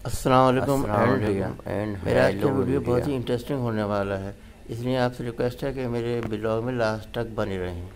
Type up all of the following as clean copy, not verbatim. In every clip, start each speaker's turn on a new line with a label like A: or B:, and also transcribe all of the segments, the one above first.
A: अस्सलाम वालेकुम
B: एंड
A: मेरा आज का
B: हेलो
A: वीडियो बहुत
B: इंडिया।
A: ही इंटरेस्टिंग होने वाला है, इसलिए आपसे रिक्वेस्ट है कि मेरे ब्लॉग में लास्ट तक बने रहें।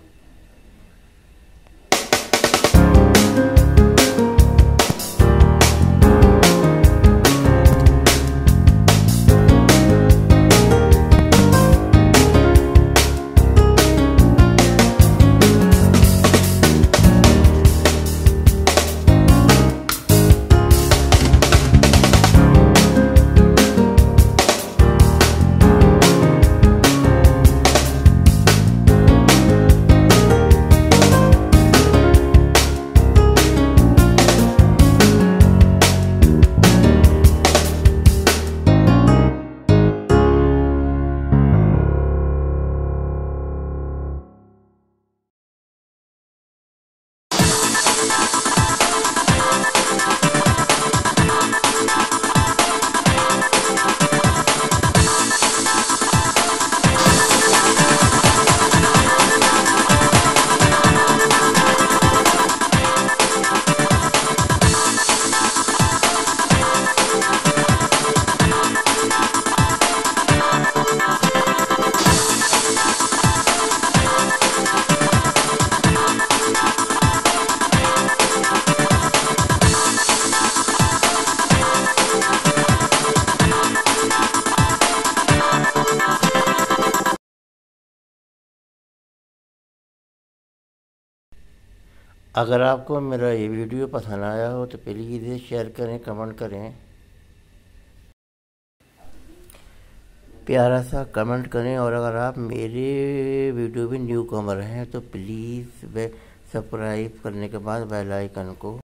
A: अगर आपको मेरा ये वीडियो पसंद आया हो तो प्लीज़ इसे शेयर करें, कमेंट करें, प्यारा सा कमेंट करें। और अगर आप मेरे वीडियो में न्यू कमर हैं तो प्लीज़ वे सब्सक्राइब करने के बाद बेल आइकन को